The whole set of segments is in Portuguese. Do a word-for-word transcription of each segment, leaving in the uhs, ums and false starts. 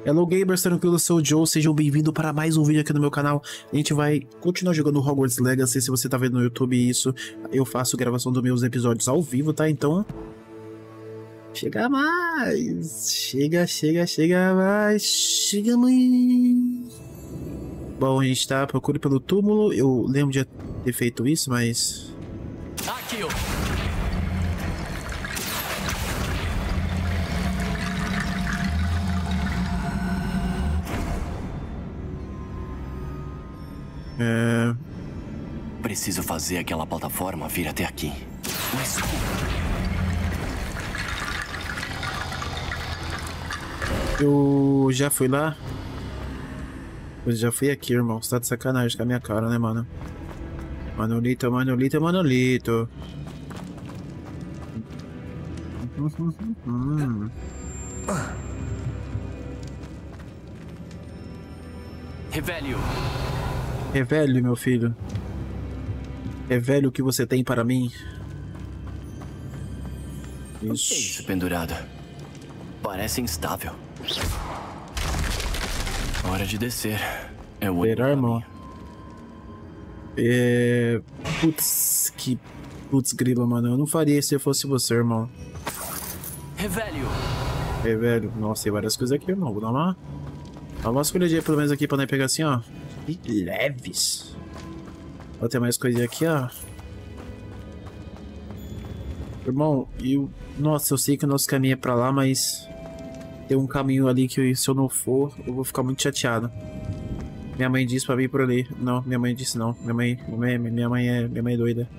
Hello gamers, tranquilo, eu sou o Joe, sejam bem-vindos para mais um vídeo aqui no meu canal. A gente vai continuar jogando Hogwarts Legacy. Se você tá vendo no YouTube isso, eu faço gravação dos meus episódios ao vivo, tá? Então, chega mais, chega, chega, chega mais, chega mais. Bom, a gente tá procurando pelo túmulo, eu lembro de ter feito isso, mas... Aqui, ó. É... Preciso fazer aquela plataforma vir até aqui. Mas Eu já fui lá? Eu já fui aqui, irmão. Você tá de sacanagem com a minha cara, né, mano? Manolito, Manolito, Manolito. Revelio. Revele, meu filho. Revele o que você tem para mim. Isso. Isso pendurado. Parece instável. Hora de descer. É o Será, irmão? É... Putz, que... Putz, grila, mano. Eu não faria se eu fosse você, irmão. Revelio. Revele. Nossa, tem várias coisas aqui, irmão. Vou dar uma... Dá uma escolhadinha pelo menos aqui pra nós pegar assim, ó. E leves. Ó, tem mais coisinha aqui, ó. Irmão, eu... Nossa, eu sei que o nosso caminho é pra lá, mas... Tem um caminho ali que se eu não for, eu vou ficar muito chateado. Minha mãe disse pra vir por ali. Não, minha mãe disse não. Minha mãe, minha mãe, minha mãe é, minha mãe é doida.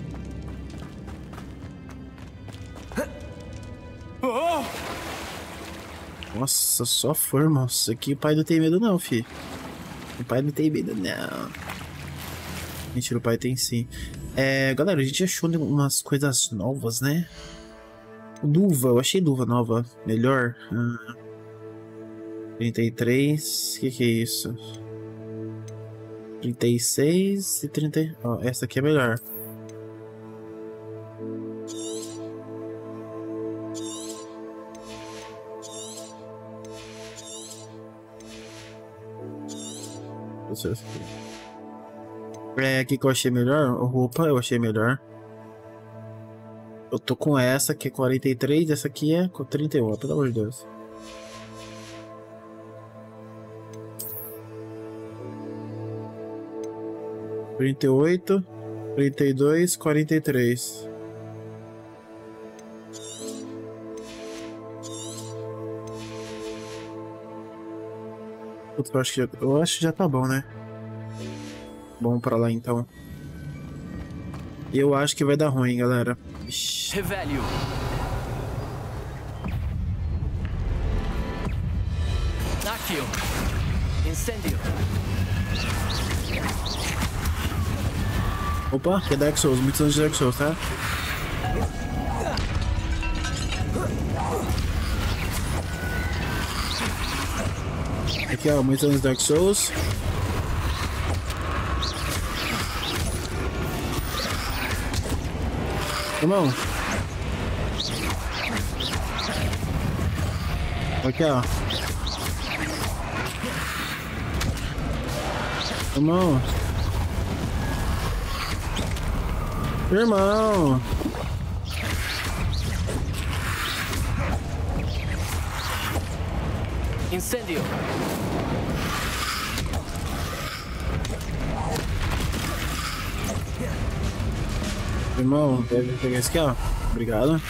Nossa, só forma. Isso aqui o pai não tem medo não, fi. O pai não tem medo não. Mentira, o pai tem sim. É, galera, a gente achou umas coisas novas, né? Luva, eu achei luva nova. Melhor. Ah, trinta e três. O que que é isso? trinta e seis e trinta. Ó, oh, essa aqui é melhor. É, aqui que eu achei melhor. Roupa eu achei melhor. Eu tô com essa que é quarenta e três, essa aqui é trinta e um, pelo amor de Deus. trinta e oito, trinta e dois, quarenta e três. Putz, eu acho que já, eu acho que já tá bom, né? Bom pra lá então. Eu acho que vai dar ruim, galera. Revelio. Aqui, incêndio. Opa, que é Dark Souls, muitos anos de Dark Souls, tá? Aqui, ó, muitos anos de Dark Souls. Irmão. Aqui, ó. Irmão. Irmão. Incêndio. Irmão, deve pegar esse aqui, ó. Obrigado.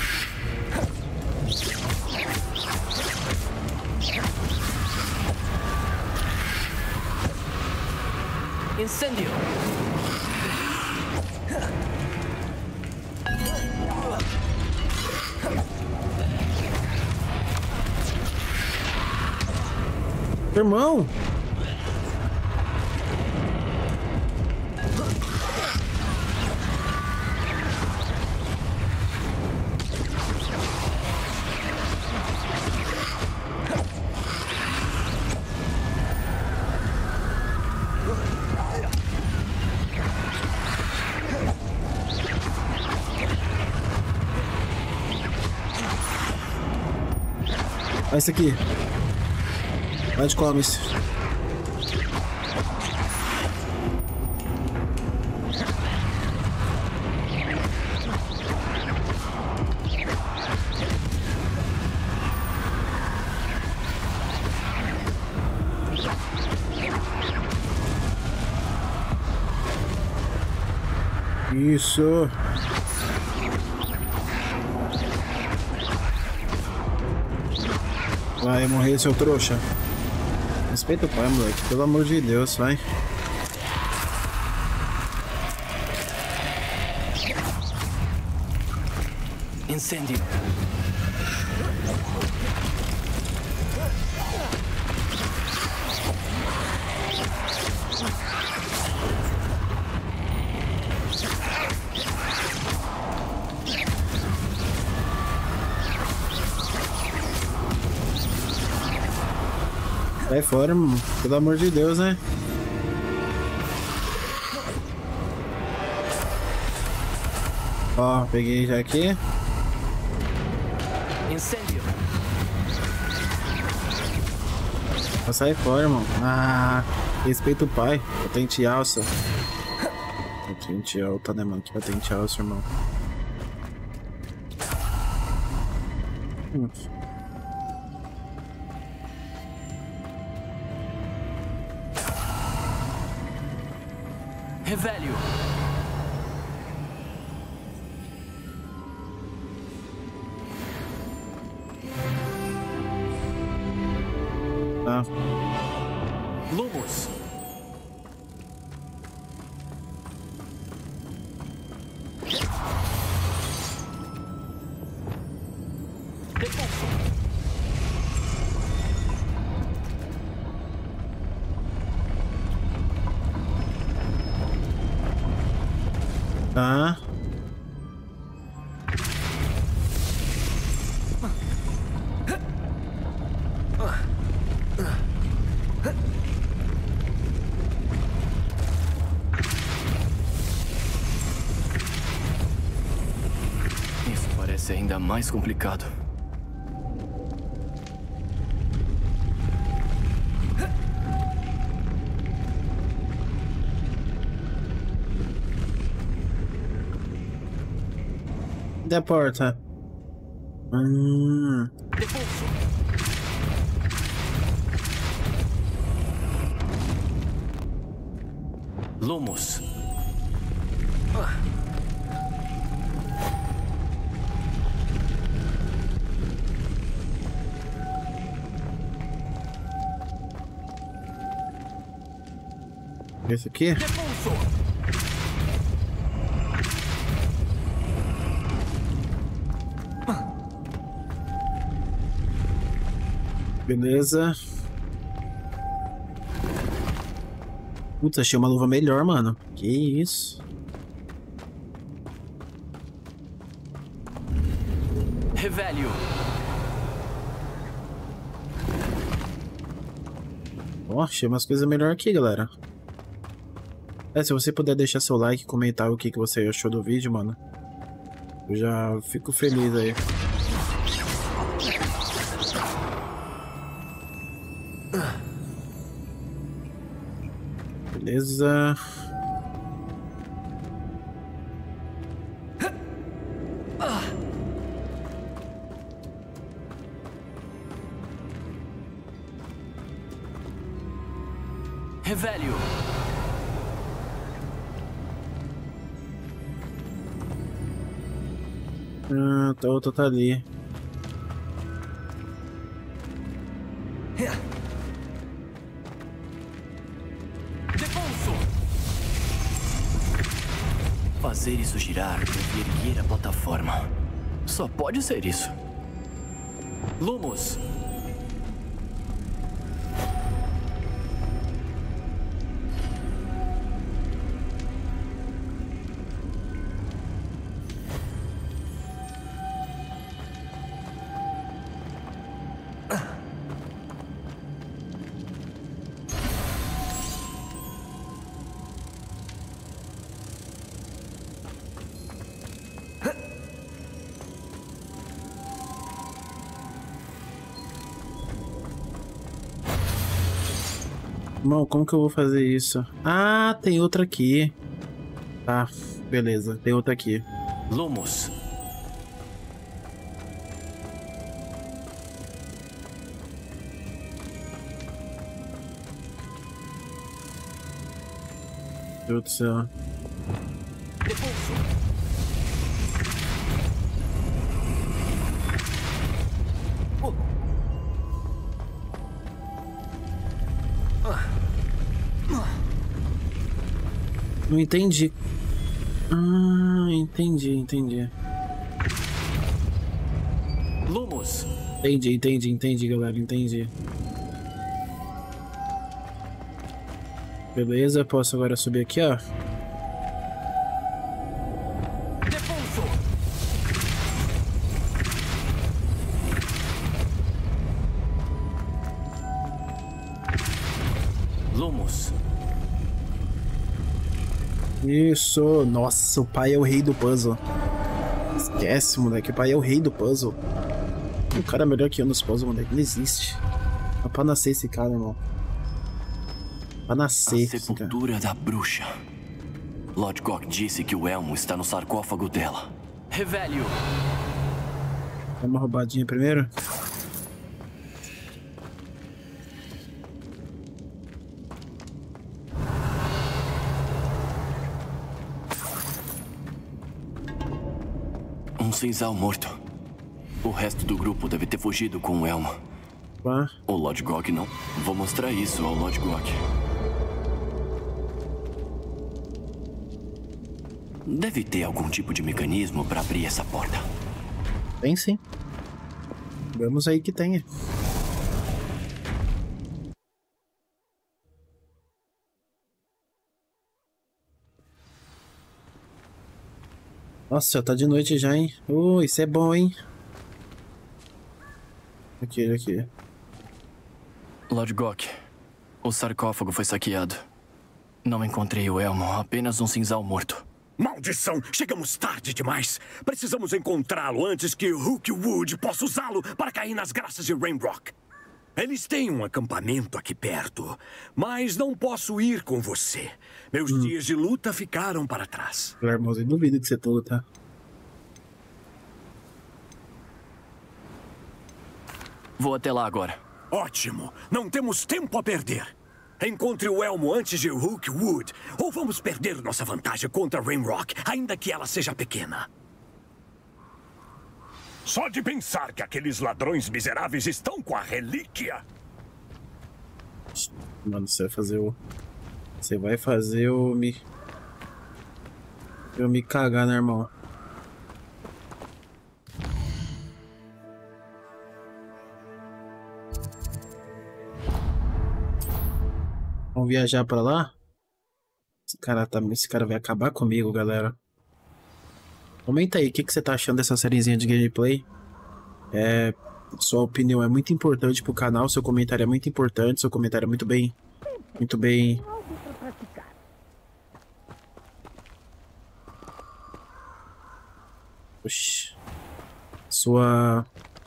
Incêndio. Irmão. Olha isso aqui. Vai de comes. Isso. Vai morrer, seu trouxa. Respeita o pai, moleque. Pelo amor de Deus, vai. Incêndio. Vai fora, mano. Pelo amor de Deus, né? Ó, peguei já aqui. Incêndio. Vai sair fora, irmão. Ah, respeita o pai. Patente alça. Patente alta, né, mano? Que patente alça, irmão. Hum. Revelio. Tá. Lumos. Tá. Isso parece ainda mais complicado. Da porta. Hum. Lumos. Esse aqui? Beleza. Putz, achei uma luva melhor, mano. Que isso? Revelio. Ó, achei umas coisas melhor aqui, galera. É, se você puder deixar seu like e comentar o que, que você achou do vídeo, mano. Eu já fico feliz aí. Beleza. Revelio. Ah, tá, outra tá ali. Fazer isso girar deve erguer a plataforma. Só pode ser isso. Lumos. Irmão, como que eu vou fazer isso? Ah, tem outra aqui. Tá, beleza. Tem outra aqui. Lumos. Meu Deus do céu. Não entendi. Ah, entendi, entendi. Lumos. Entendi, entendi, entendi, galera, entendi. Beleza, posso agora subir aqui, ó. Depulso. Lumos. Isso, nossa, o pai é o rei do puzzle. Esquece, moleque, o pai é o rei do puzzle. O cara é melhor que eu nos puzzles, moleque, não existe. É pra nascer esse cara, irmão. Pra nascer. A sepultura da bruxa. Lodgok disse que o elmo está no sarcófago dela. Revele-o. Dá uma roubadinha primeiro. Um cinzal morto. O resto do grupo deve ter fugido com o elmo. Pá. O Lodgok não. Vou mostrar isso ao Lodgok. Deve ter algum tipo de mecanismo para abrir essa porta. Tem sim. Vamos aí que tenha. Nossa, já tá de noite já, hein? Oh, isso é bom, hein? Aqui, aqui. Lodgok, o sarcófago foi saqueado. Não encontrei o elmo, apenas um cinzal morto. Maldição! Chegamos tarde demais! Precisamos encontrá-lo antes que Rookwood possa usá-lo para cair nas graças de Ranrock. Eles têm um acampamento aqui perto, mas não posso ir com você. Meus hum. dias de luta ficaram para trás. Irmãozinho, duvido que você tá lutar. Vou até lá agora. Ótimo! Não temos tempo a perder. Encontre o elmo antes de Rookwood, ou vamos perder nossa vantagem contra Ranrock, ainda que ela seja pequena. Só de pensar que aqueles ladrões miseráveis estão com a relíquia. Mano, você vai fazer o... Você vai fazer eu me... Eu me cagar, né, irmão? Vamos viajar pra lá? Esse cara, tá, esse cara vai acabar comigo, galera. Comenta aí, o que, que você tá achando dessa sériezinha de gameplay? É, sua opinião é muito importante pro canal, seu comentário é muito importante, seu comentário é muito bem... Muito bem... Oxi. Sua...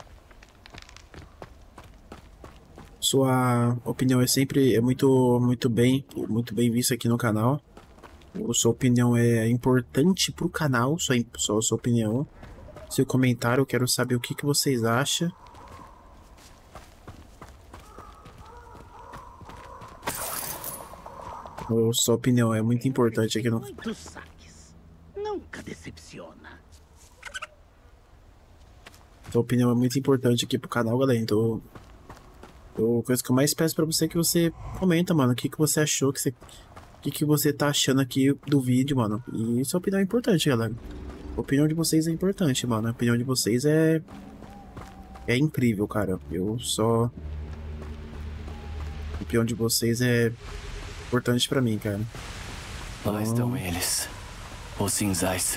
Sua opinião é sempre é muito muito bem, muito bem vista aqui no canal. Sua opinião é importante pro canal, sua, sua, sua opinião. Seu comentário, eu quero saber o que, que vocês acham. Sua opinião é muito importante aqui no... Muitos saques. Nunca decepciona. Sua opinião é muito importante aqui pro canal, galera. Então... A coisa que eu mais peço pra você é que você comenta, mano, o que, que você achou, que você, o que, que você tá achando aqui do vídeo, mano. E sua opinião é importante, galera. A opinião de vocês é importante, mano. A opinião de vocês é... É incrível, cara. Eu só... A opinião de vocês é importante pra mim, cara. Lá então... estão eles. Os cinzais.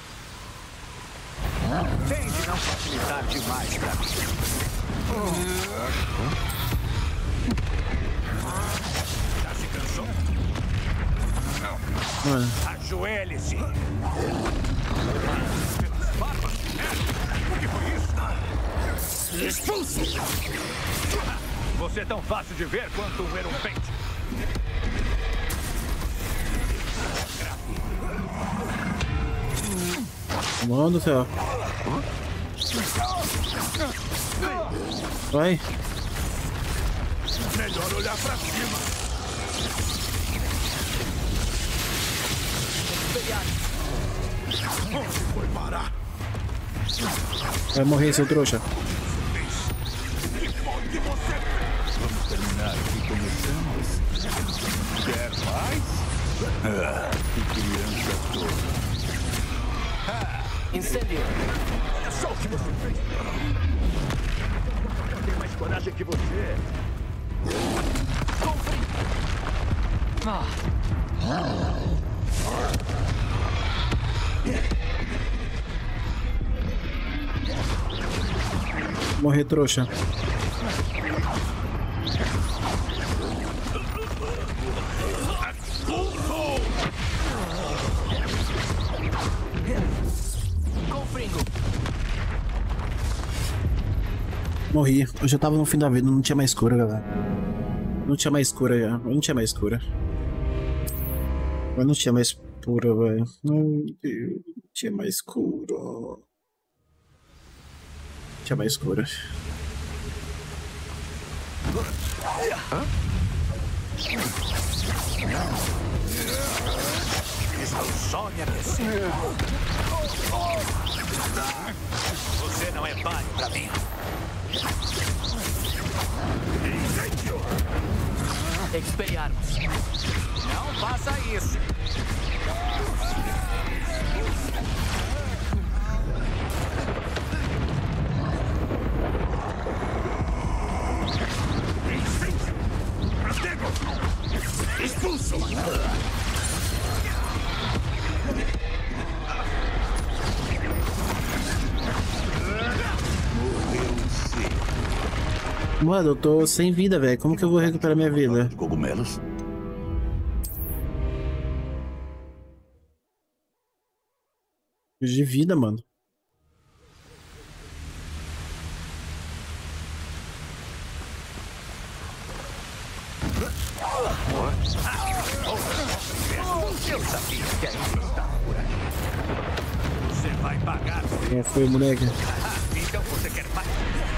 Tente não facilitar demais pra mim. Já se cansou? Não. Mano. Ajoelhe-se. Pelas barbas? É. O que foi isso? Expulso! Você é tão fácil de ver quanto um erupente. Mano do céu. Vai. Melhor olhar pra cima. Onde foi parar? Vai morrer, seu trouxa. Vamos terminar aqui começamos. Quer mais? Ah, que criança toda. Incêndio! Olha só o que você fez! Eu tenho mais coragem que você. Ah. Morrer, trouxa. Morri. Eu já tava no fim da vida, não tinha mais cura, galera. Não tinha mais cura já. Eu não tinha mais cura. Eu não tinha mais cura, velho. Não, não tinha mais cura. Não tinha mais cura. Estou só me aquecendo. Você não é páreo pra mim. Expelliarmus. Não faça isso. Expulso! Mano, eu tô sem vida, velho. Como que eu vou recuperar minha vida? Cogumelos? De vida, mano. Eu sabia que ainda estava por aqui. Você vai pagar. Quem foi, moleque? Então você quer mais?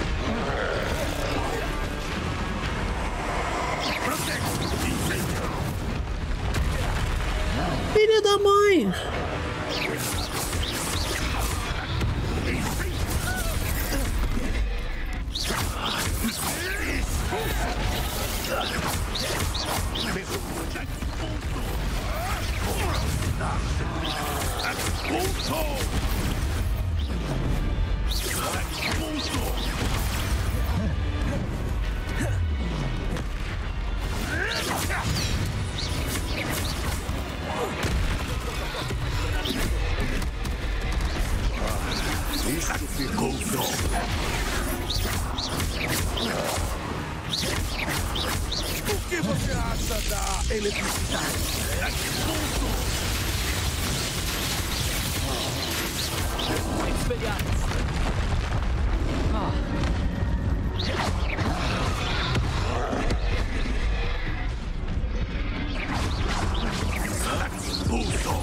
Filha da mãe! Isso ficou só. O que você acha da eletricidade? Expelliarmus. Ah. Expulso!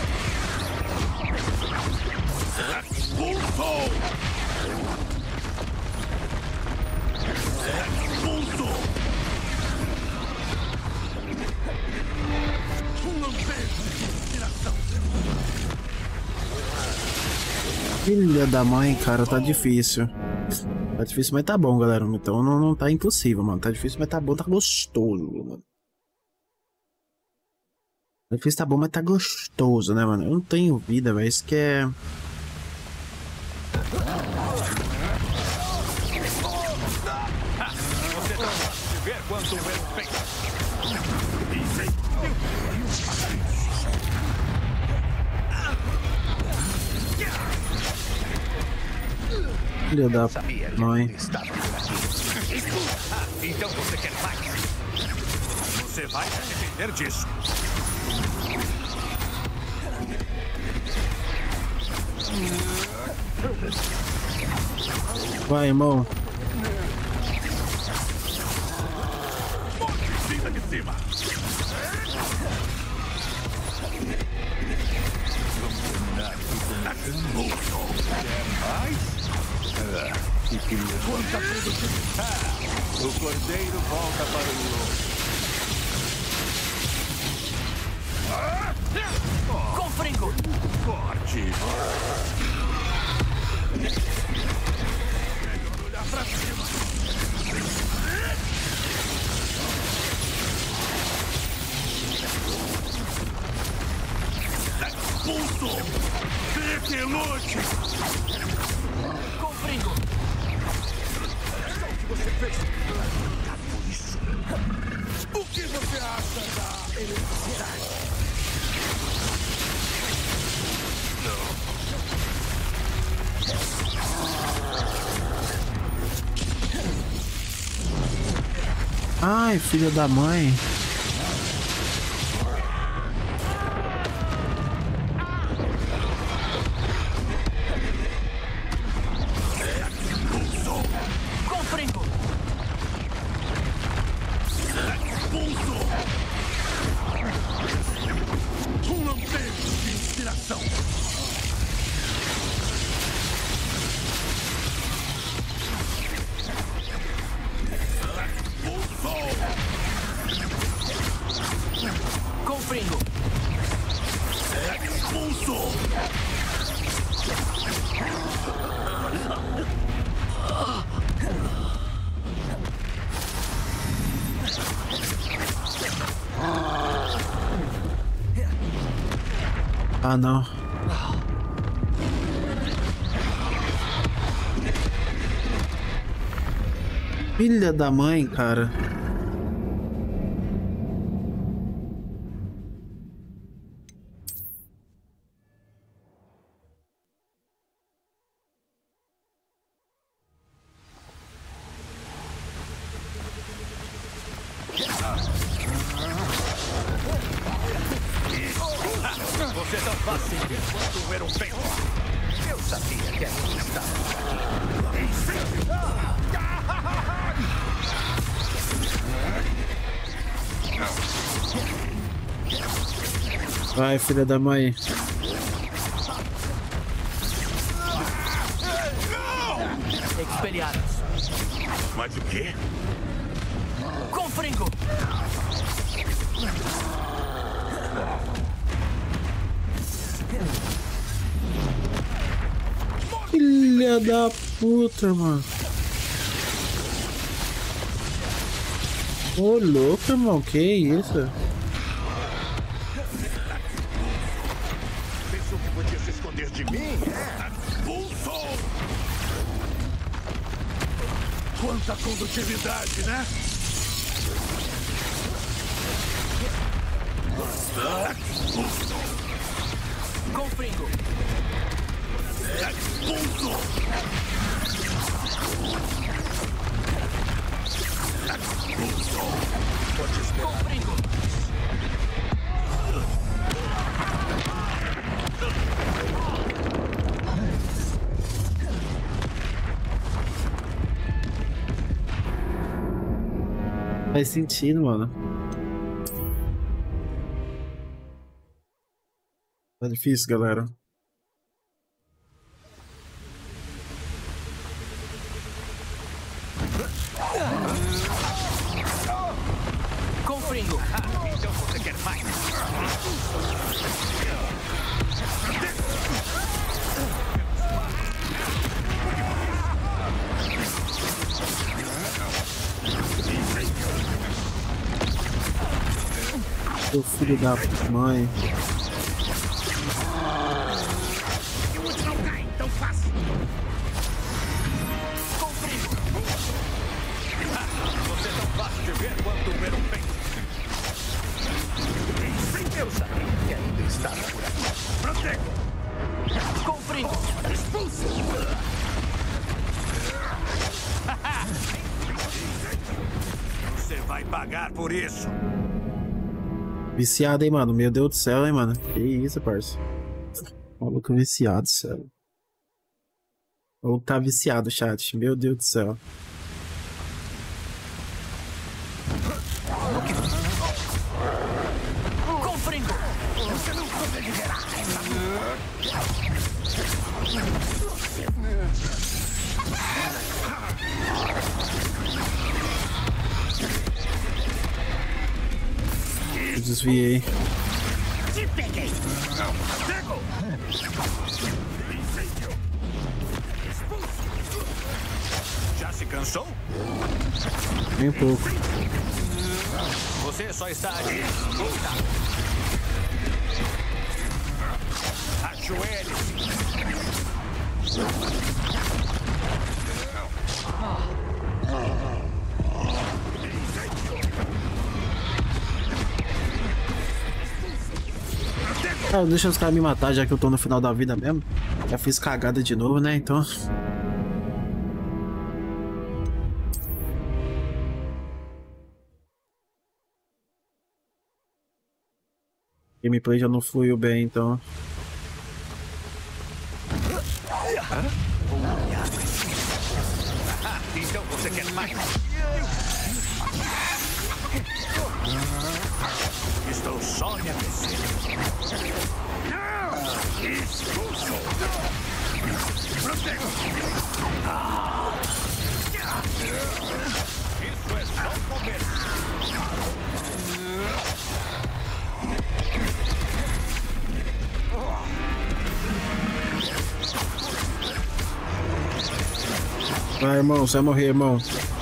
Expulso! Expulso! Um lampejo de inspiração. Filha da mãe, cara, tá difícil. Tá difícil, mas tá bom, galera. Então não, não tá impossível, mano. Tá difícil, mas tá bom, tá gostoso, mano. Tá difícil, tá bom, mas tá gostoso, né, mano? Eu não tenho vida, velho. Isso que é... Você não pode ver quanto eu feito. Filha da mãe. Então você quer mais? Você vai se arrepender disso. Vai, irmão. Vida de cima. Vamos terminar isso. Quer mais? Ah, que criança. Quanta produtividade. O cordeiro volta para o lobo. Com fringo! Forte! Melhor olhar pra cima! Pulso! Fique lute! Com fringo! O que você fez? Por isso! O que você acha da eletricidade? Ai, filha da mãe. Com fringo! Um lampejo de inspiração. Com fringo! Expulso! Ah, não. Filha da mãe, cara. Você não fácil quanto ver um vento. Eu sabia que aqui estava. Vai, filha da mãe. Expelliarmus! Mas o quê? Com fringo! Filha da puta, mano. Ô, louco, irmão. Que isso? Pensou que podia se esconder de mim, é? Pulso! Quanta condutividade, né? Com fringo! Pulso! Pode esperar. Com fringo! Faz sentido, mano. Tá difícil, galera. Com fringo! Ah, então você quer mais? Seu filho da mãe. E o último não cai tão fácil. Com fringo! Você é tão fácil de ver quanto ver um vento. Eu sabia que ainda estava por aqui. Protego! Com fringo! Expulso! Você vai pagar por isso. Viciado, hein, mano? Meu Deus do céu, hein, mano? Que isso, parça. Maluco viciado, sério. O maluco tá viciado, chat. Meu Deus do céu. Você não sobreviverá. Eu desviei. Te peguei. Pego. Já se cansou? Nem um pouco. Você só está ali. Volta. Ajoelhe-se. Ah, deixa os caras me matar já que eu tô no final da vida mesmo. Já fiz cagada de novo, né? Então. Gameplay já não fluiu bem, então. Então você quer mais? Estou só me aquecendo. Expulso! Protejo! Isso é só o começo. Vai, irmão, você vai morrer, irmão.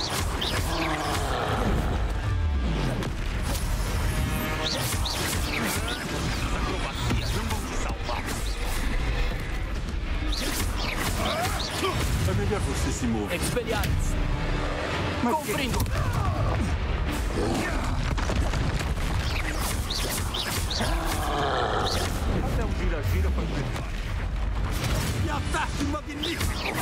É melhor você se mover. Expelliarmus. Confringo. Até um gira-gira para o e ataque magnífico!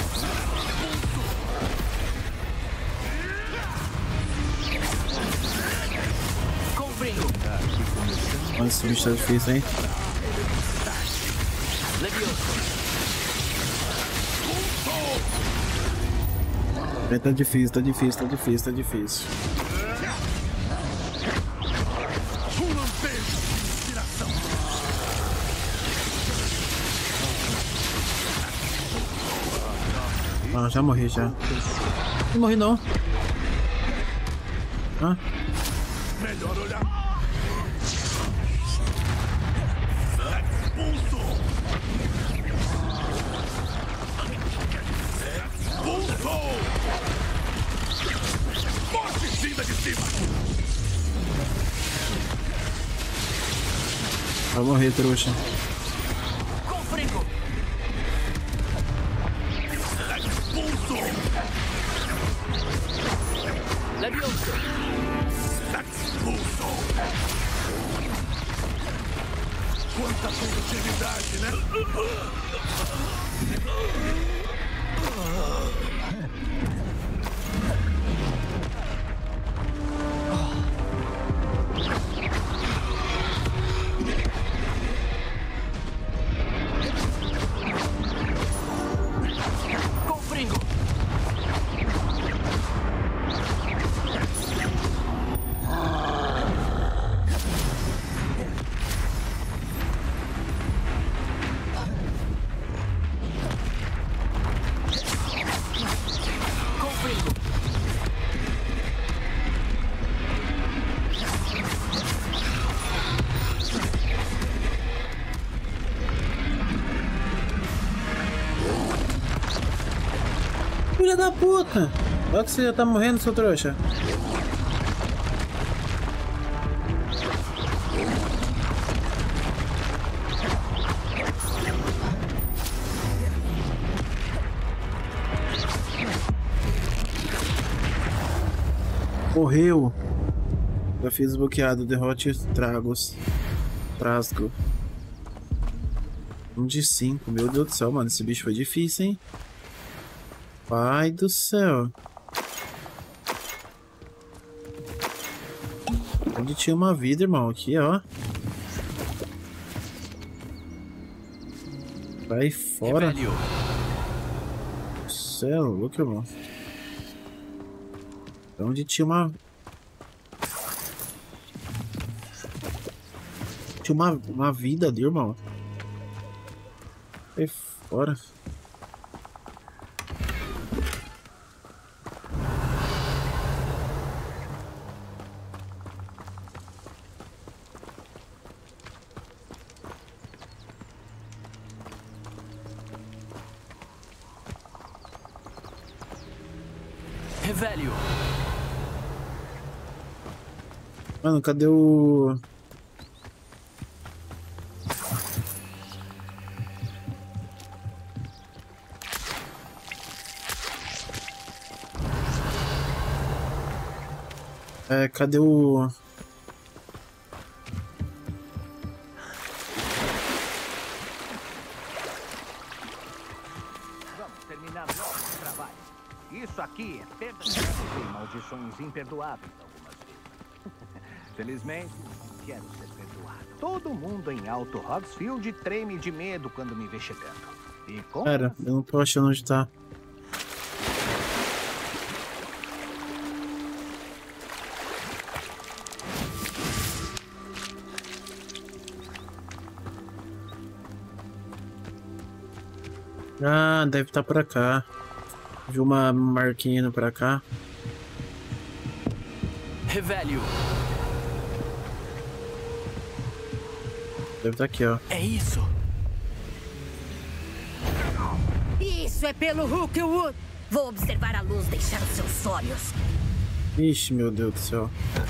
Confringo. Olha, esse bicho tá difícil, hein? Levioso. Tá difícil, tá difícil, tá difícil, tá difícil. Um lampejo de inspiração. Ah, já morri já. Não morri não. Hã? Melhor olhar. Expulso! Expulso! Morte vinda de cima! Vai morrer, trouxa. Confringo. Expulso! Levioso. Expulso! Quanta produtividade, né? Confringo. Confringo. Filha da puta! Olha que você já tá morrendo, seu trouxa. Morreu. Já fiz bloqueado. Derrote Tragos. Trasgo. Um de cinco. Meu Deus do céu, mano. Esse bicho foi difícil, hein? Pai do céu. Onde tinha uma vida, irmão? Aqui, ó. Vai fora. Rebelio. Cê é louco, irmão. Onde tinha uma... Tinha tinha uma, uma vida ali, irmão. Sai fora. Revelio. Mano, cadê o... É, cadê o... Vamos terminar logo o trabalho. Isso aqui é perda de tempo e maldições imperdoáveis algumas vezes. Felizmente, não quero ser perdoado. Todo mundo em Alto Hogsfield treme de medo quando me vê chegando. E com... Cara, eu não tô achando onde tá. Ah, deve estar pra cá. Vi uma marquinha indo pra cá. Revelio. Deve estar aqui, ó. É isso. Isso é pelo Rookwood. Vou observar a luz deixar os seus olhos. Ixi, meu Deus do céu.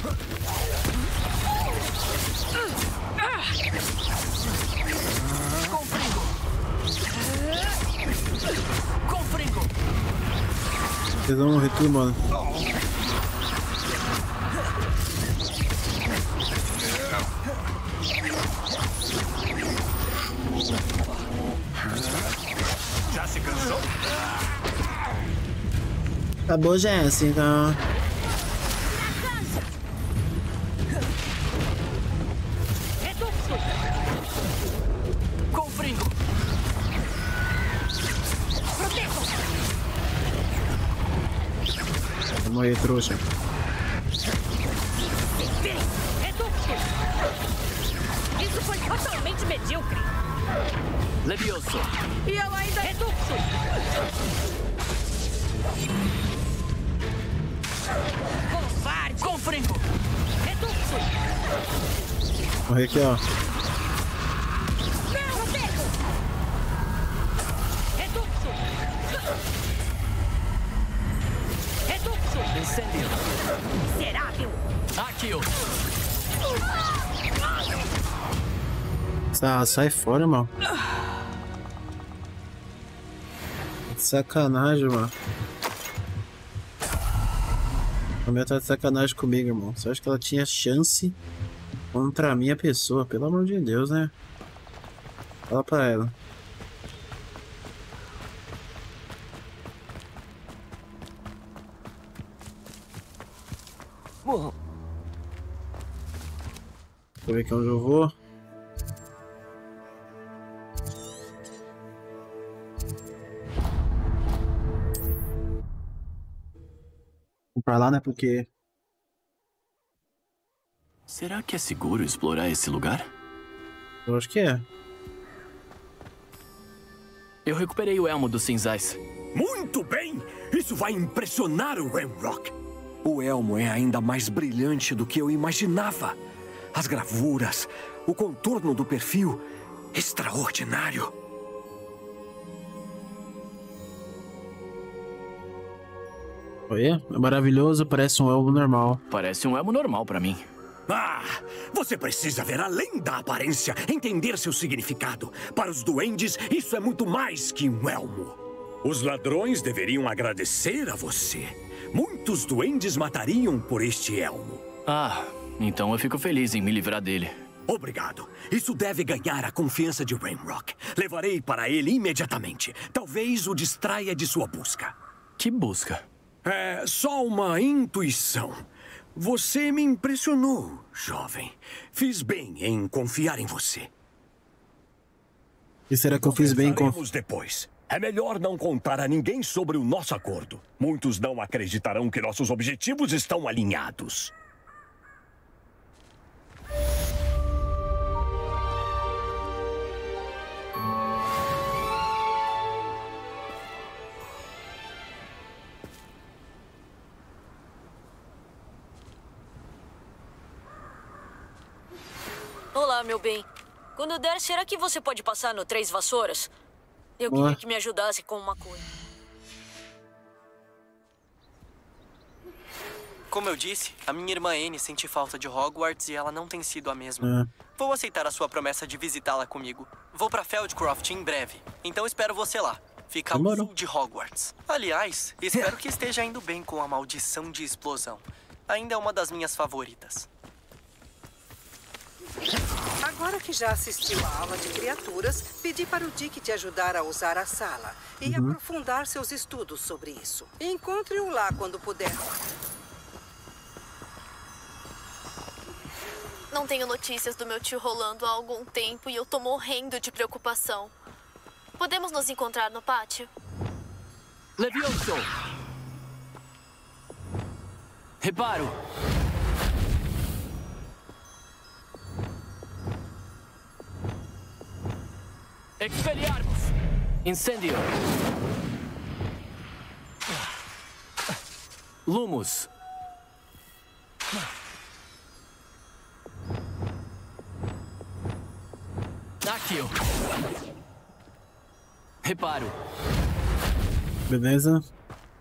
Confringo. Vocês vão morrer tudo, mano. Já se cansou? Acabou, Jéssica. Confringo. Vou morrer, trouxa. Isso foi totalmente medíocre. Levioso. E eu ainda... Reduxo! Covarde! Confringo. Reduxo! Morrer aqui, ó. Meu Roteco! Reduxo! Reduxo! Incêndio. Miserável! Aqui, ó. Ah, sai fora, irmão. Sacanagem, mano. A mulher tá de sacanagem comigo, irmão. Você acha que ela tinha chance contra a minha pessoa? Pelo amor de Deus, né? Fala pra ela. Deixa eu ver aqui onde eu vou. Vou pra lá, né? Porque... Será que é seguro explorar esse lugar? eu acho que é. Eu recuperei o elmo dos cinzais. Muito bem! Isso vai impressionar o Ranrock. O elmo é ainda mais brilhante do que eu imaginava. As gravuras, o contorno do perfil, extraordinário. Olha, é maravilhoso, parece um elmo normal. Parece um elmo normal pra mim. Ah, você precisa ver além da aparência, entender seu significado. Para os duendes, isso é muito mais que um elmo. Os ladrões deveriam agradecer a você. Muitos duendes matariam por este elmo. Ah, então eu fico feliz em me livrar dele. Obrigado. Isso deve ganhar a confiança de Ranrock. Levarei para ele imediatamente. Talvez o distraia de sua busca. Que busca? É só uma intuição. Você me impressionou, jovem. Fiz bem em confiar em você. E será que eu fiz bem com... Conversaremos depois. É melhor não contar a ninguém sobre o nosso acordo. Muitos não acreditarão que nossos objetivos estão alinhados. Olá, meu bem. Quando der, será que você pode passar no Três Vassouras? Eu Ué. queria que me ajudasse com uma coisa. Como eu disse, a minha irmã Anne sente falta de Hogwarts e ela não tem sido a mesma. É. Vou aceitar a sua promessa de visitá-la comigo. Vou pra Feldcroft em breve, então espero você lá. Fica ao Demorou. sul de Hogwarts. Aliás, espero que esteja indo bem com a maldição de explosão. Ainda é uma das minhas favoritas. Agora que já assistiu à aula de criaturas, pedi para o Dick te ajudar a usar a sala e Uhum. aprofundar seus estudos sobre isso. Encontre-o lá quando puder. Não tenho notícias do meu tio Rolando há algum tempo e eu tô morrendo de preocupação. Podemos nos encontrar no pátio? Levioso! Reparo! Expelliarmus! Incendio! Lumos! Accio! Reparo! Beleza?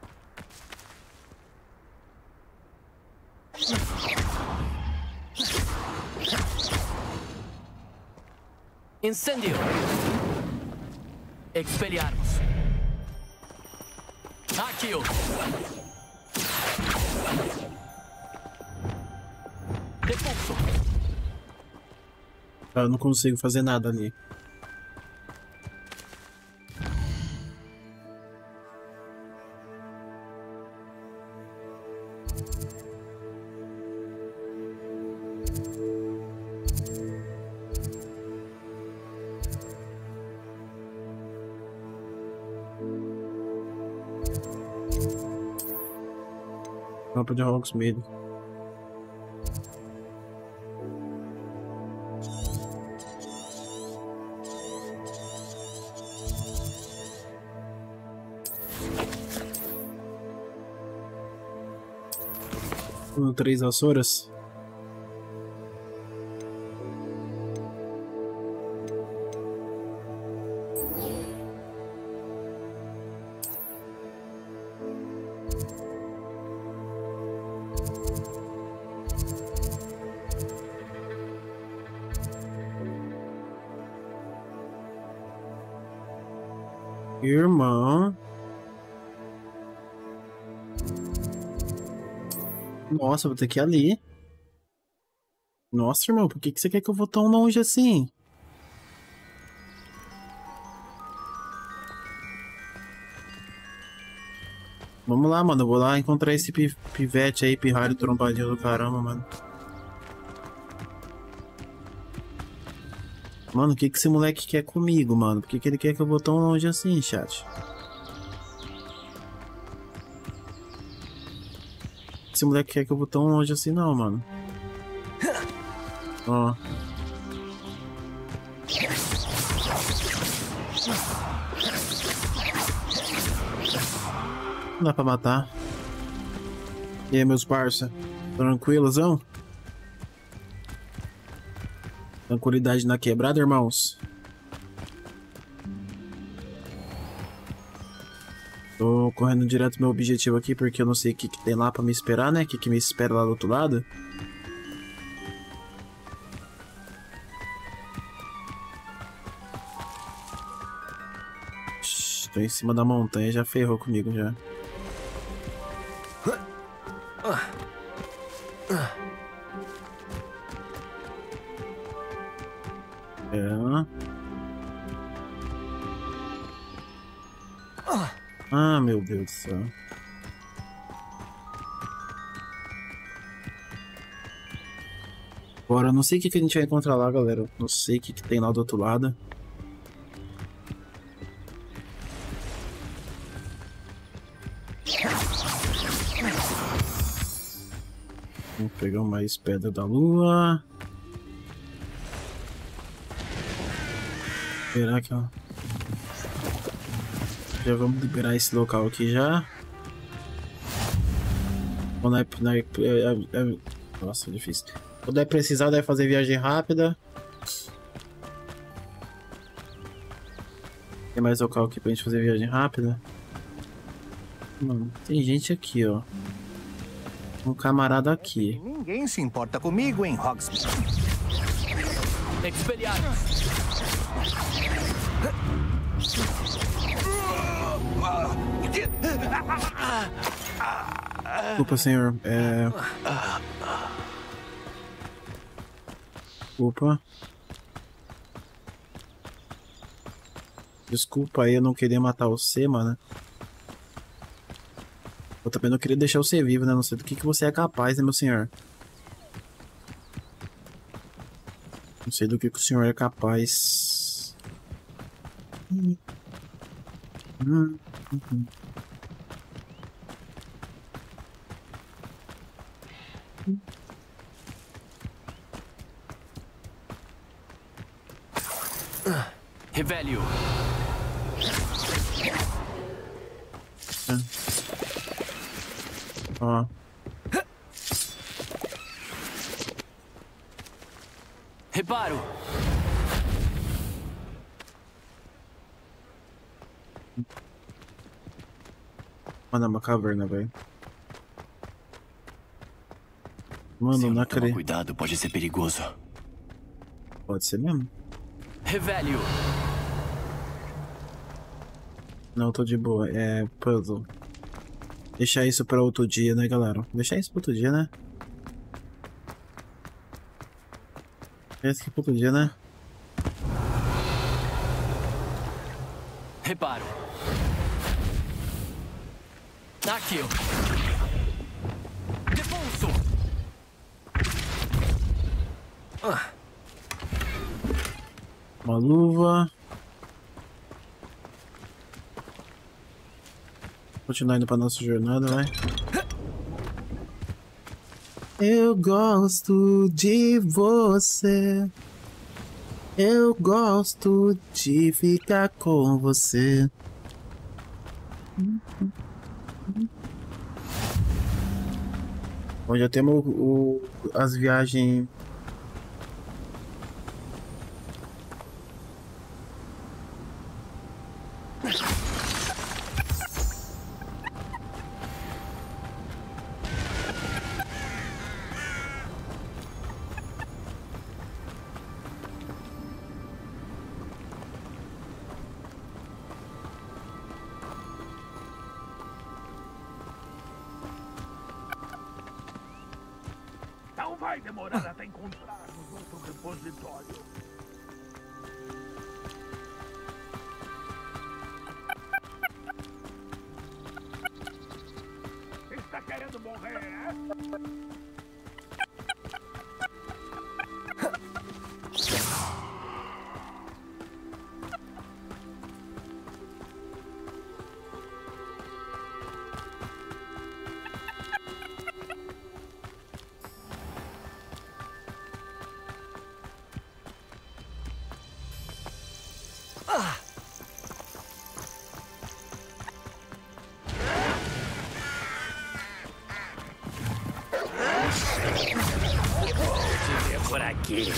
Incendio! Expelliarmus! Accio! Repulso! Ah, eu não consigo fazer nada ali. Mapa de Hogsmeade. Um, três vassouras. Irmão. Nossa, vou ter que ir ali. Nossa, irmão, por que que você quer que eu vou tão longe assim? Vamos lá, mano. Eu vou lá encontrar esse pi pivete aí, pirralho trombadinho do caramba, mano. Mano, o que que esse moleque quer comigo, mano? Por que que ele quer que eu vou tão longe assim, chat? Esse moleque quer que eu vou tão longe assim não, mano. Ó. Não dá pra matar. E aí, meus parça? Tranquilozão? Tranquilidade na quebrada, irmãos? Tô correndo direto pro meu objetivo aqui, porque eu não sei o que, que tem lá pra me esperar, né? O que, que me espera lá do outro lado. Shhh, tô em cima da montanha, já ferrou comigo já. É. Ah, meu Deus do céu. Bora, não sei o que, que a gente vai encontrar lá, galera. Não sei o que, que tem lá do outro lado. Vamos pegar mais pedra da lua. Será que ó... Já vamos liberar esse local aqui já. Quando é, é, é, é, nossa, difícil. Quando é precisar, deve fazer viagem rápida. Tem mais local aqui pra gente fazer viagem rápida? Mano, tem gente aqui, ó. Um camarada aqui. Ninguém se importa comigo em Hogsmeade. Expelliarmus. Desculpa, senhor. É... Desculpa. Desculpa aí, eu não queria matar você, mano. Eu também não queria deixar você vivo, né? Não sei do que, que você é capaz, né, meu senhor? Não sei do que, que o senhor é capaz. Hum. Hum. Hum. Revelio. Ó. Reparo. Mano, é uma caverna, velho. Mano, Se eu não não tomar acredito. cuidado, pode ser perigoso. Pode ser mesmo. Revelio. Não, tô de boa. É puzzle. Deixar isso pra outro dia, né, galera? Deixar isso pra outro dia, né? Deixar isso aqui pra outro dia, né? Reparo. Aqui. Depulso. Ah. Uma luva. Continuar indo pra nossa jornada, vai. Eu gosto de você. Eu gosto de ficar com você. Bom, já temos o, o, as viagens. Não vai demorar até encontrarmos outro repositório. Está querendo morrer, é? Por aqui.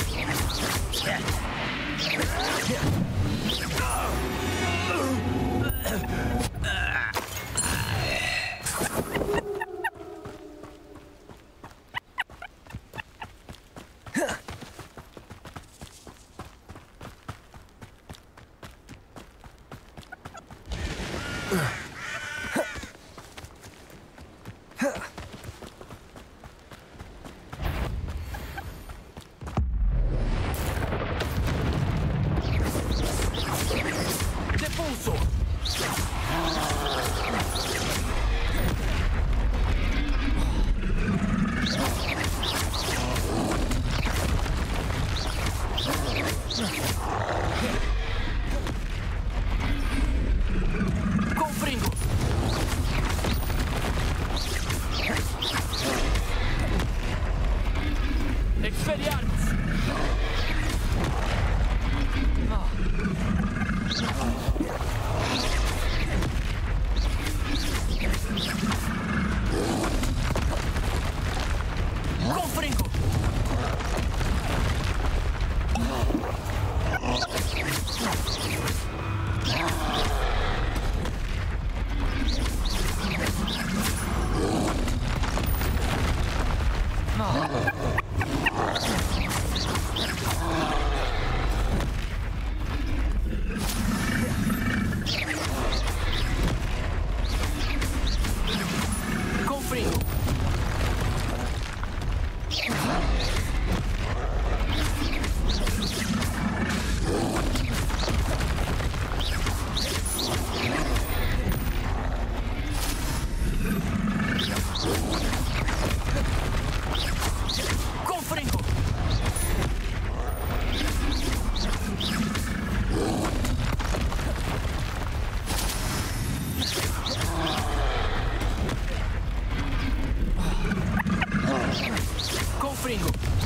Fringo.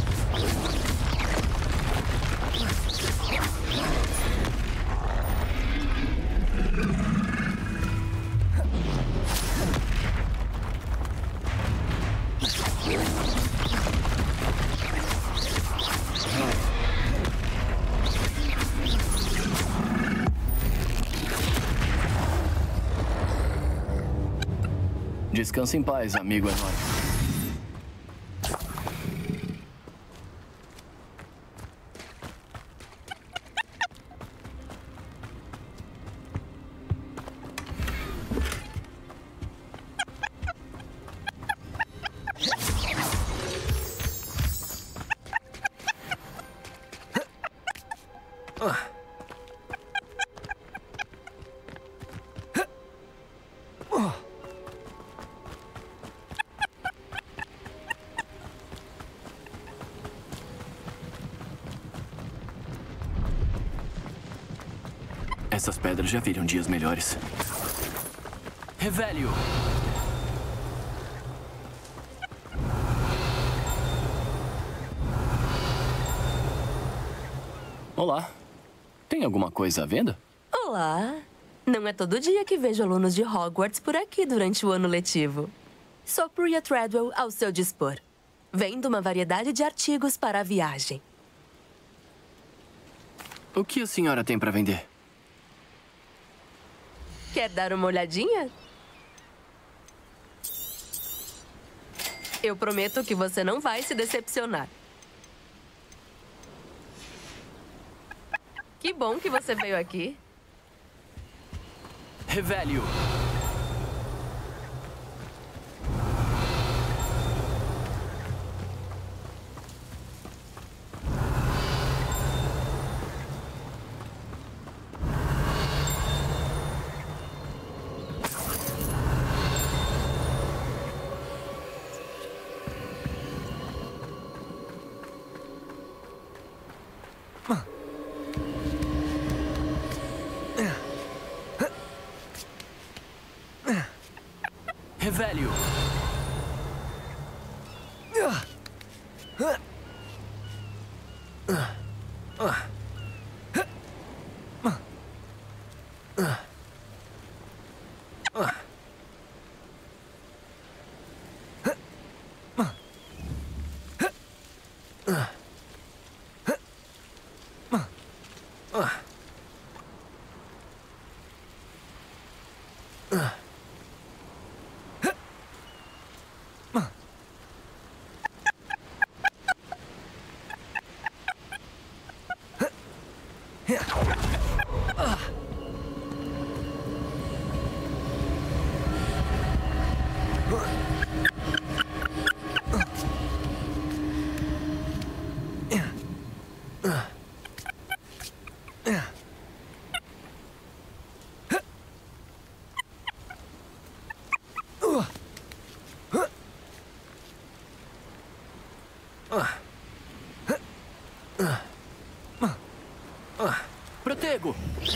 Descansa em paz, amigo enorme. Essas pedras já viram dias melhores. Revelio! Olá. Tem alguma coisa à venda? Olá. Não é todo dia que vejo alunos de Hogwarts por aqui durante o ano letivo. Sou Priya Treadwell ao seu dispor. Vendo uma variedade de artigos para a viagem. O que a senhora tem para vender? Quer dar uma olhadinha? Eu prometo que você não vai se decepcionar. Que bom que você veio aqui. Revelio. Revelio. Protego!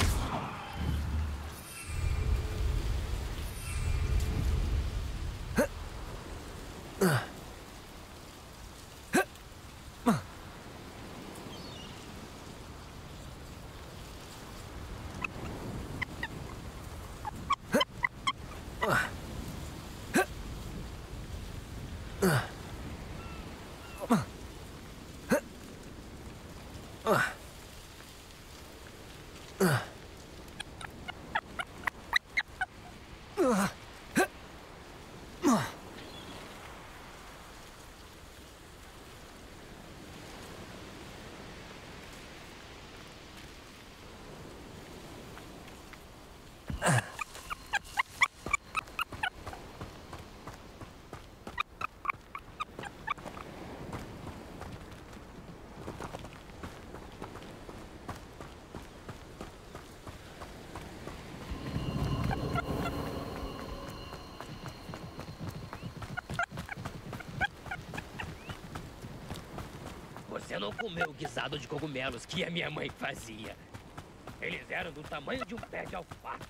Você não comeu o guisado de cogumelos que a minha mãe fazia. Eles eram do tamanho de um pé de alface.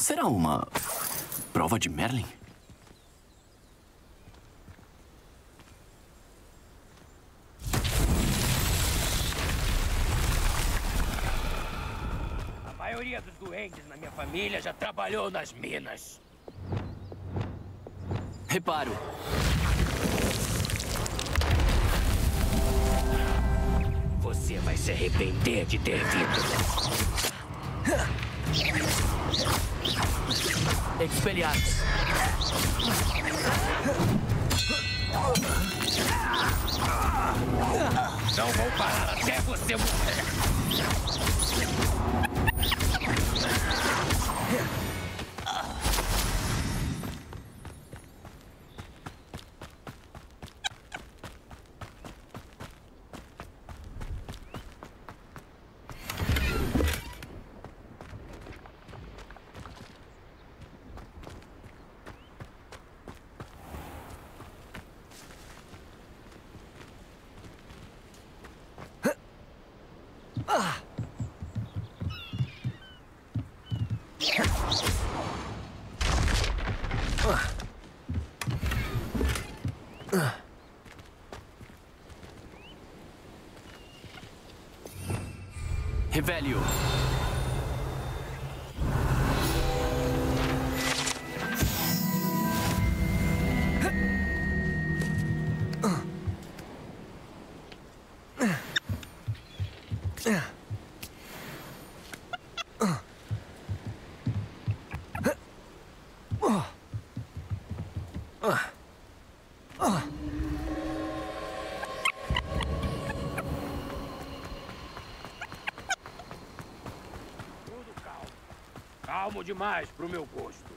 Será uma prova de Merlin? A maioria dos duendes na minha família já trabalhou nas minas. Reparo. Você vai se arrepender de ter vindo. Expelliarmus. Não vou parar até você morrer. Revelio. Calmo demais pro meu gosto.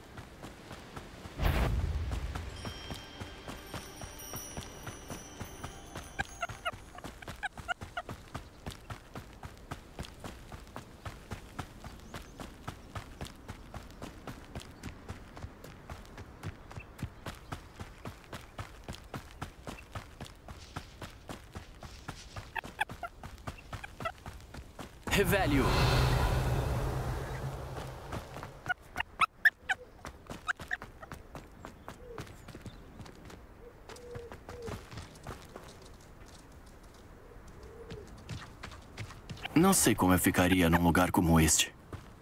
Revelio. Não sei como eu ficaria num lugar como este.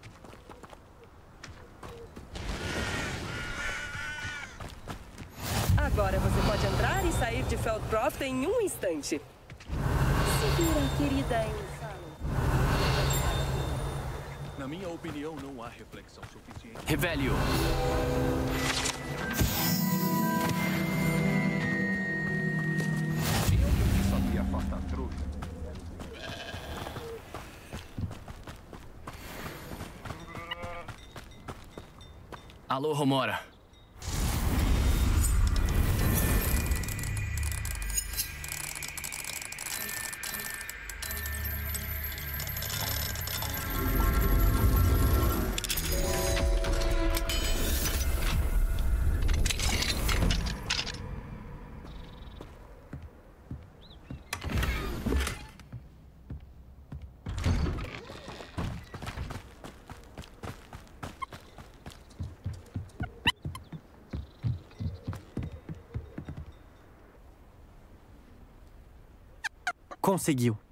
Agora você pode entrar e sair de Feldcroft em um instante. Se vira, querida Ensalo. Na minha opinião, não há reflexão suficiente. Revelio. Eu que sabia afastar trouxa. Alô, Romora. Conseguiu.